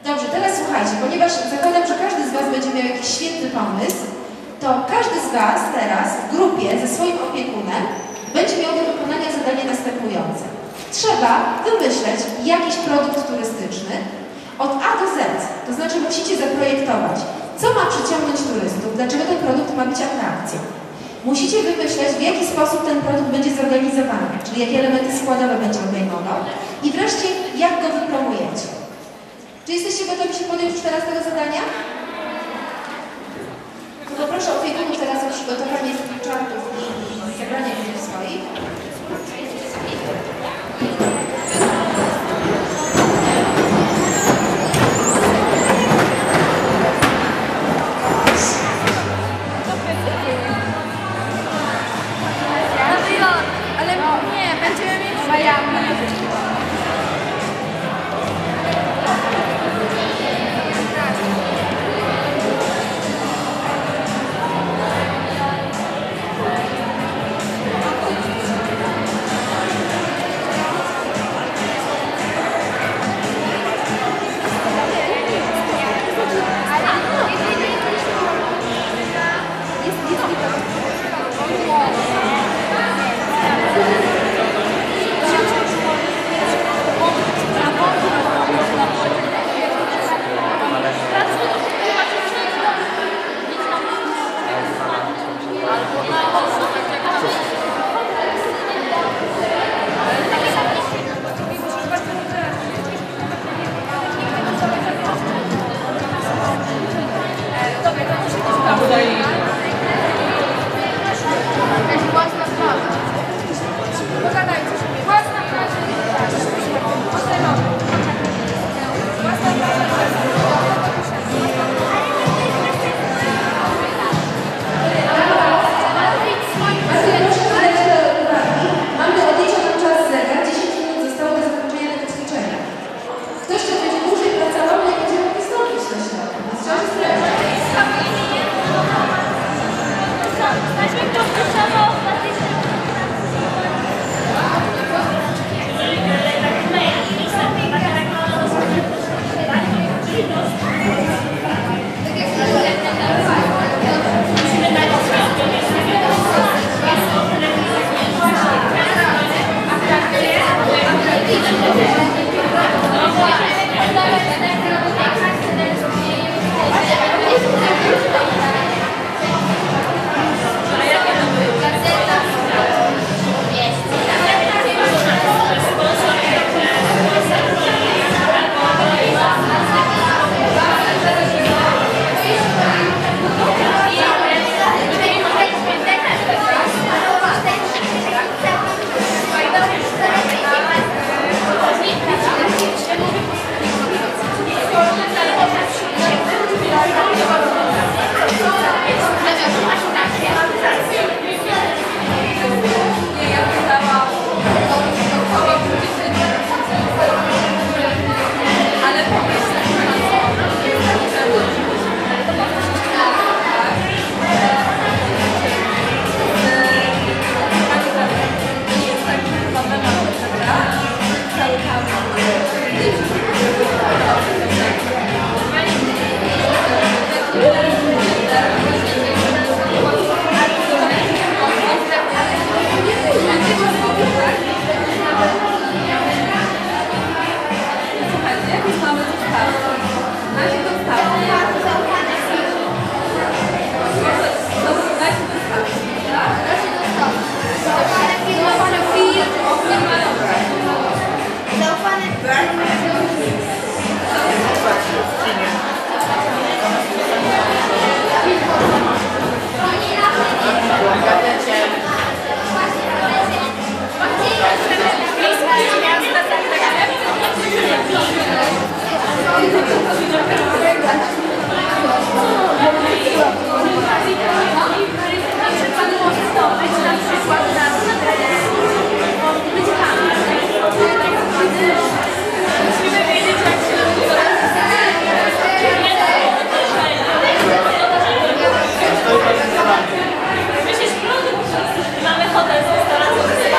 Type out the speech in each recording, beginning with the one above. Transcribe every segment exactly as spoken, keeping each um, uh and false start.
Dobrze, teraz słuchajcie, ponieważ zakładam, że każdy z Was będzie miał jakiś świetny pomysł, to każdy z Was teraz w grupie ze swoim opiekunem będzie miał do wykonania zadanie następujące. Trzeba wymyśleć jakiś produkt turystyczny od A do Z, to znaczy musicie zaprojektować, co ma przyciągnąć turystów, dlaczego ten produkt ma być atrakcją. Musicie wymyśleć, w jaki sposób ten produkt będzie zorganizowany, czyli jakie elementy składowe będzie obejmował i wreszcie, jak go wypromujecie. Czy jesteście gotowi się podjąć już teraz tego zadania? To poproszę opiekunów teraz o przygotowanie czartów i zabranie ich swoich. Ale nie, będziemy mieć Miami.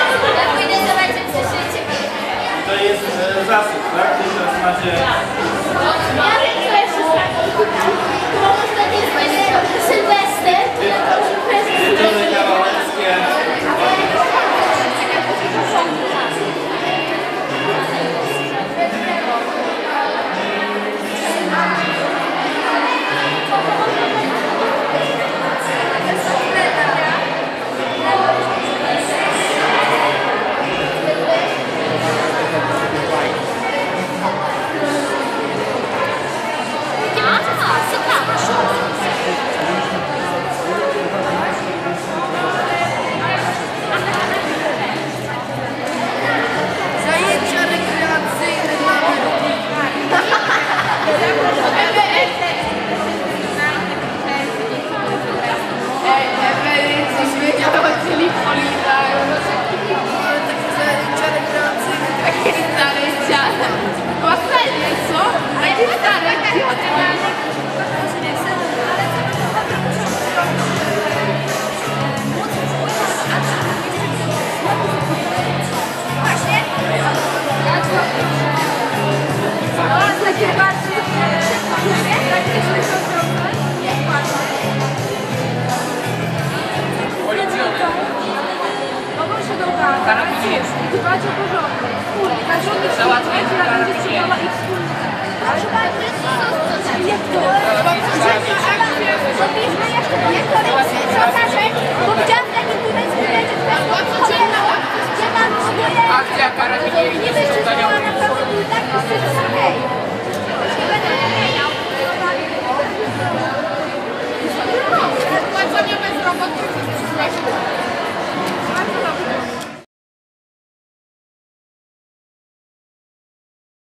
To jest zasób, tak? To teraz macie Ja wiem, co jest ostatni. Bo ostatnio jest Sylwester, to ja to już Zajęcia rekreacyjne dla Ej, Ewelyn, coś wiedziała, czyli Polina. Ale takie zajęcia rekreacyjne, takie stare dziady. Łatwenie, co? Takie stare dziady. takie bardzo mogą się dogadać i dbać o porządek. Wspólnie. Każdy załatwiać, która będzie sprzedała ich wspólnie. Ale jak to? Zrobiliśmy jeszcze pokażę, bo widziałam taki tutaj zbierać, gdzie mam swoje... Akcja karabinierów.